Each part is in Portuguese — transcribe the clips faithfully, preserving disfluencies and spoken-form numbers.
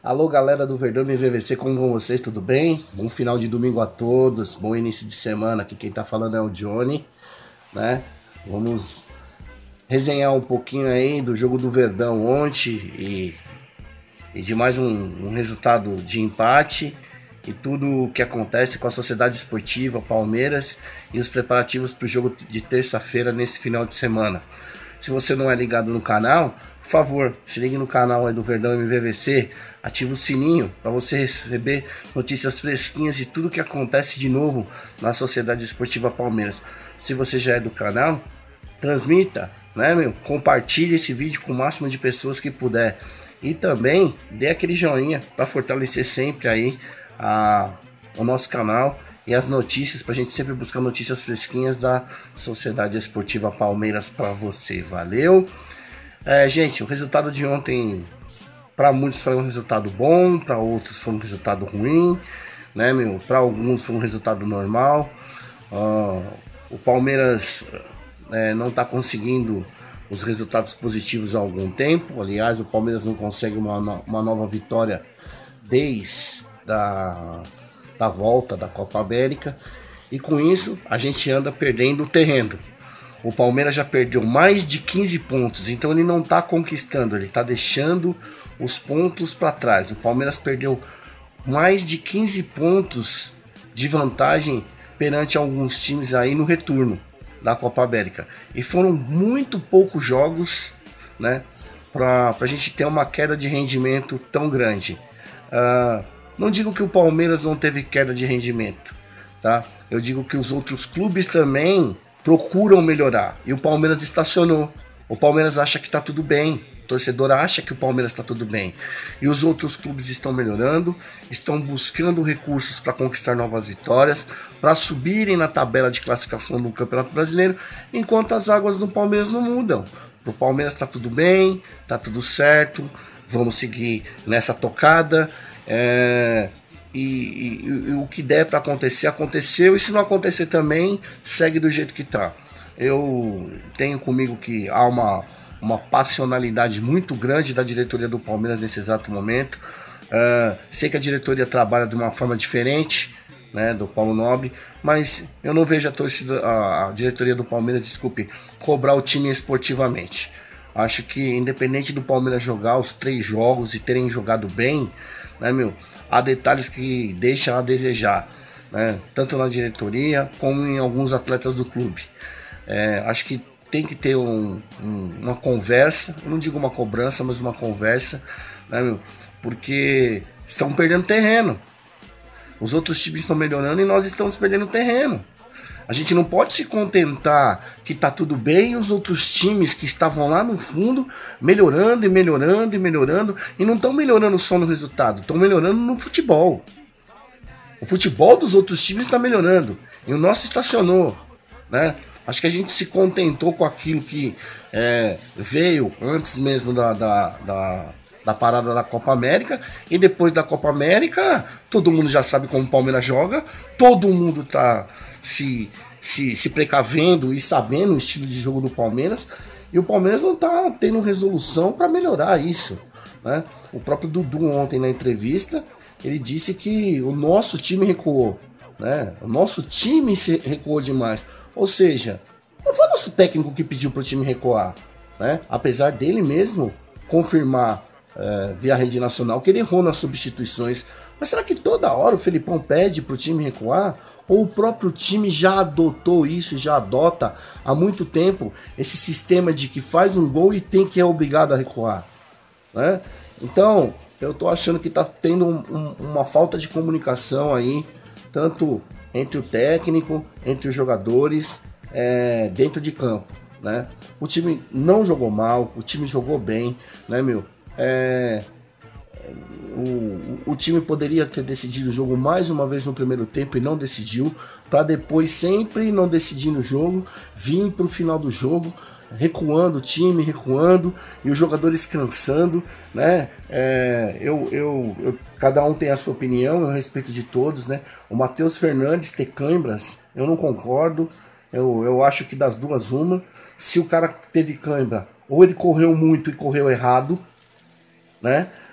Alô, galera do Verdão M V V C, como vão vocês? Tudo bem? Bom final de domingo a todos, bom início de semana. Aqui quem tá falando é o Johnny, né? Vamos resenhar um pouquinho aí do jogo do Verdão ontem e, e de mais um, um resultado de empate e tudo o que acontece com a Sociedade Esportiva Palmeiras e os preparativos para o jogo de terça-feira nesse final de semana. Se você não é ligado no canal, por favor, se ligue no canal aí do Verdão M V V C, ative o sininho para você receber notícias fresquinhas de tudo que acontece de novo na Sociedade Esportiva Palmeiras. Se você já é do canal, transmita, né, meu? Compartilhe esse vídeo com o máximo de pessoas que puder. E também dê aquele joinha para fortalecer sempre aí a, o nosso canal e as notícias, para a gente sempre buscar notícias fresquinhas da Sociedade Esportiva Palmeiras para você. Valeu! É, gente, o resultado de ontem, para muitos foi um resultado bom, para outros foi um resultado ruim, né, meu? Para alguns foi um resultado normal. Uh, o Palmeiras é, não está conseguindo os resultados positivos há algum tempo. Aliás, o Palmeiras não consegue uma, uma nova vitória desde da, da volta da Copa América. E com isso, a gente anda perdendo o terreno. O Palmeiras já perdeu mais de quinze pontos, então ele não está conquistando, ele está deixando os pontos para trás. O Palmeiras perdeu mais de quinze pontos de vantagem perante alguns times aí no retorno da Copa América. E foram muito poucos jogos, né, para a gente ter uma queda de rendimento tão grande. Uh, não digo que o Palmeiras não teve queda de rendimento, tá? Eu digo que os outros clubes também procuram melhorar. E o Palmeiras estacionou. O Palmeiras acha que está tudo bem. O torcedor acha que o Palmeiras está tudo bem. E os outros clubes estão melhorando, estão buscando recursos para conquistar novas vitórias, para subirem na tabela de classificação do Campeonato Brasileiro, enquanto as águas do Palmeiras não mudam. O Palmeiras está tudo bem, está tudo certo, vamos seguir nessa tocada. É... E, e, e o que der para acontecer, aconteceu. E se não acontecer também, segue do jeito que tá. Eu tenho comigo que há uma, uma passionalidade muito grande da diretoria do Palmeiras nesse exato momento. Uh, sei que a diretoria trabalha de uma forma diferente, né, do Paulo Nobre, mas eu não vejo a, torcida, a, a diretoria do Palmeiras, desculpe, cobrar o time esportivamente. Acho que independente do Palmeiras jogar os três jogos e terem jogado bem, né, meu, há detalhes que deixam a desejar, né, tanto na diretoria como em alguns atletas do clube. É, acho que tem que ter um, um, uma conversa, eu não digo uma cobrança, mas uma conversa, né, meu, porque estão perdendo terreno. Os outros times estão melhorando e nós estamos perdendo terreno. A gente não pode se contentar que tá tudo bem e os outros times que estavam lá no fundo melhorando e melhorando e melhorando e não estão melhorando só no resultado, estão melhorando no futebol. O futebol dos outros times está melhorando e o nosso estacionou, né? Acho que a gente se contentou com aquilo que é, veio antes mesmo da, da, da, da parada da Copa América, e depois da Copa América todo mundo já sabe como o Palmeiras joga, todo mundo tá Se, se, se precavendo e sabendo o estilo de jogo do Palmeiras, e o Palmeiras não está tendo resolução para melhorar isso, né? O próprio Dudu ontem na entrevista, ele disse que o nosso time recuou, né? O nosso time se recuou demais, ou seja, não foi o nosso técnico que pediu para o time recuar, né? Apesar dele mesmo confirmar é, via rede nacional que ele errou nas substituições. Mas será que toda hora o Felipão pede para o time recuar? Ou o próprio time já adotou isso, já adota há muito tempo esse sistema de que faz um gol e tem que é obrigado a recuar, né? Então, eu tô achando que tá tendo um, um, uma falta de comunicação aí, tanto entre o técnico, entre os jogadores, é, dentro de campo, né? O time não jogou mal, o time jogou bem, né, meu? É... O, o time poderia ter decidido o jogo mais uma vez no primeiro tempo e não decidiu, para depois, sempre não decidindo o jogo, vir para o final do jogo recuando o time, recuando, e os jogadores cansando, né? É, eu, eu, eu, cada um tem a sua opinião, eu respeito de todos, né? O Matheus Fernandes ter câimbras, eu não concordo, eu, eu acho que das duas uma. Se o cara teve câimbra, ou ele correu muito e correu errado, né?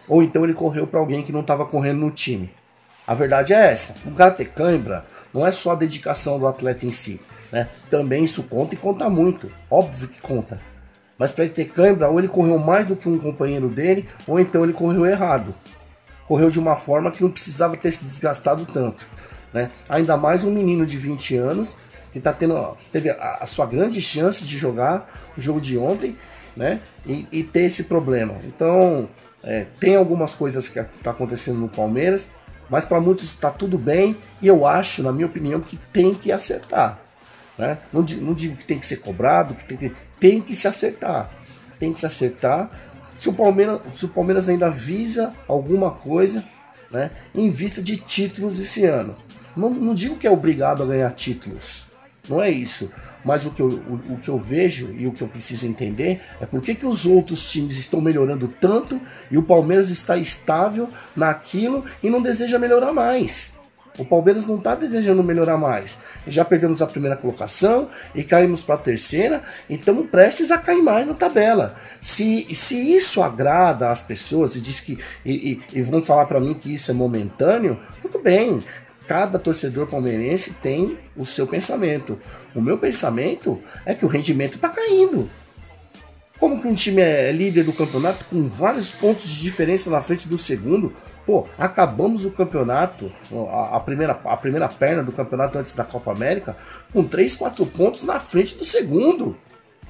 ou então ele correu para alguém que não estava correndo no time. A verdade é essa. Um cara ter cãibra não é só a dedicação do atleta em si, né? Também isso conta e conta muito. Óbvio que conta. Mas para ele ter cãibra, ou ele correu mais do que um companheiro dele, ou então ele correu errado. Correu de uma forma que não precisava ter se desgastado tanto, né? Ainda mais um menino de vinte anos que tá tendo, ó, teve a, a sua grande chance de jogar o jogo de ontem, né? E, e ter esse problema. Então, é, tem algumas coisas que tá acontecendo no Palmeiras, mas para muitos está tudo bem, e eu acho, na minha opinião, que tem que acertar, né? Não, não digo que tem que ser cobrado, que tem que, tem que se acertar. Tem que se acertar. Se o Palmeiras, se o Palmeiras ainda visa alguma coisa, né, em vista de títulos esse ano. Não, não digo que é obrigado a ganhar títulos. Não é isso. Mas o que, eu, o, o que eu vejo e o que eu preciso entender é por que, que os outros times estão melhorando tanto e o Palmeiras está estável naquilo e não deseja melhorar mais. O Palmeiras não está desejando melhorar mais. Já perdemos a primeira colocação e caímos para a terceira e estamos prestes a cair mais na tabela. Se, se isso agrada as pessoas e, diz que, e, e, e vão falar para mim que isso é momentâneo, tudo bem. Cada torcedor palmeirense tem o seu pensamento. O meu pensamento é que o rendimento está caindo. Como que um time é líder do campeonato com vários pontos de diferença na frente do segundo? Pô, acabamos o campeonato, a, a, primeira, a primeira perna do campeonato antes da Copa América, com três, quatro pontos na frente do segundo.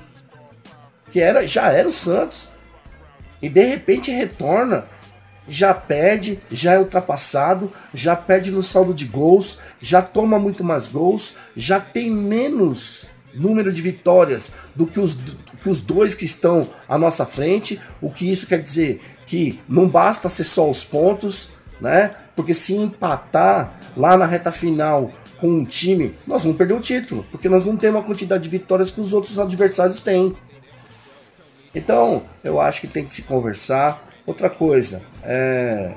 Que era, já era o Santos. E de repente retorna, já perde, já é ultrapassado, já perde no saldo de gols, já toma muito mais gols, já tem menos número de vitórias do que os, do que os dois que estão à nossa frente. O que isso quer dizer? Que não basta ser só os pontos, né? Porque se empatar lá na reta final com um time, nós vamos perder o título, porque nós não temos a quantidade de vitórias que os outros adversários têm. Então, eu acho que tem que se conversar. Outra coisa, é,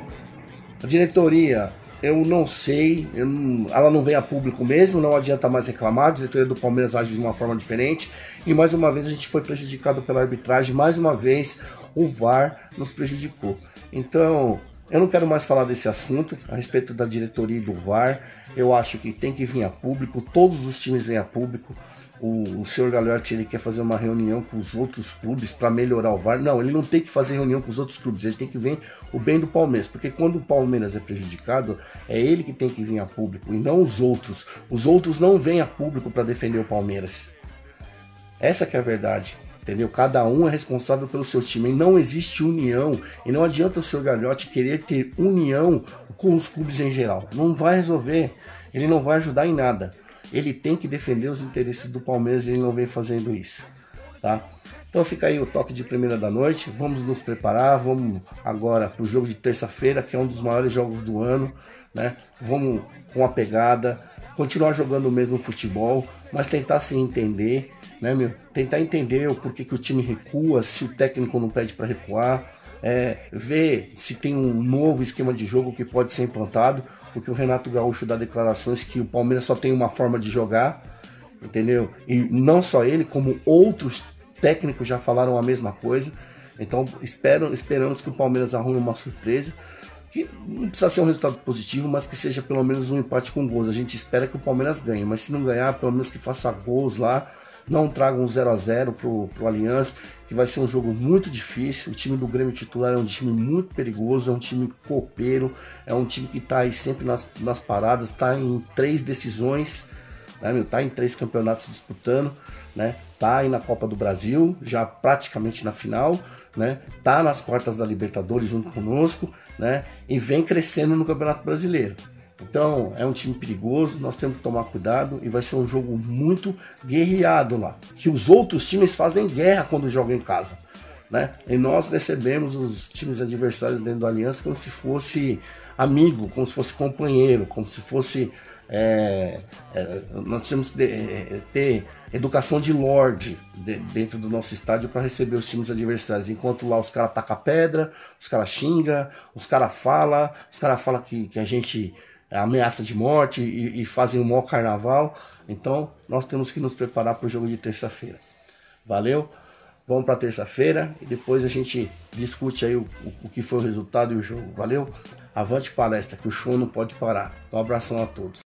a diretoria, eu não sei, eu não, ela não vem a público mesmo, não adianta mais reclamar, a diretoria do Palmeiras age de uma forma diferente, e mais uma vez a gente foi prejudicado pela arbitragem, mais uma vez o V A R nos prejudicou. Então, eu não quero mais falar desse assunto, a respeito da diretoria e do V A R, eu acho que tem que vir a público, todos os times vêm a público. O, o senhor Gagliotti, ele quer fazer uma reunião com os outros clubes para melhorar o V A R. Não, ele não tem que fazer reunião com os outros clubes, ele tem que ver o bem do Palmeiras, porque quando o Palmeiras é prejudicado, é ele que tem que vir a público e não os outros. Os outros não vêm a público para defender o Palmeiras. Essa que é a verdade, entendeu? Cada um é responsável pelo seu time e não existe união, e não adianta o senhor Gagliotti querer ter união com os clubes em geral. Não vai resolver, ele não vai ajudar em nada. Ele tem que defender os interesses do Palmeiras e ele não vem fazendo isso, tá? Então fica aí o toque de primeira da noite, vamos nos preparar, vamos agora para o jogo de terça-feira, que é um dos maiores jogos do ano, né? Vamos com a pegada, continuar jogando o mesmo futebol, mas tentar se entender, né, meu? Tentar entender o porquê que o time recua, se o técnico não pede para recuar, é, ver se tem um novo esquema de jogo que pode ser implantado, porque o Renato Gaúcho dá declarações que o Palmeiras só tem uma forma de jogar, entendeu? E não só ele, como outros técnicos já falaram a mesma coisa. Então espero, esperamos que o Palmeiras arrume uma surpresa, que não precisa ser um resultado positivo, mas que seja pelo menos um empate com gols. A gente espera que o Palmeiras ganhe, mas se não ganhar, pelo menos que faça gols lá. Não traga um zero a zero pro, pro Allianz, que vai ser um jogo muito difícil. O time do Grêmio titular é um time muito perigoso, é um time copeiro, é um time que está aí sempre nas, nas paradas, está em três decisões, né, meu? Tá em três campeonatos disputando, né? Tá aí na Copa do Brasil, já praticamente na final, né? Tá nas quartas da Libertadores junto conosco, né? E vem crescendo no Campeonato Brasileiro. Então é um time perigoso, nós temos que tomar cuidado e vai ser um jogo muito guerreado lá. Que os outros times fazem guerra quando jogam em casa, né? E nós recebemos os times adversários dentro do Aliança como se fosse amigo, como se fosse companheiro, como se fosse... É, é, nós temos que de, é, ter educação de lorde de, dentro do nosso estádio para receber os times adversários. Enquanto lá os caras tacam pedra, os caras xingam, os caras falam, os caras falam que, que a gente... ameaça de morte e, e fazem o maior carnaval. Então nós temos que nos preparar para o jogo de terça-feira. Valeu? Vamos para terça-feira e depois a gente discute aí o, o, o que foi o resultado e o jogo. Valeu? Avante palestra, que o show não pode parar. Um abração a todos.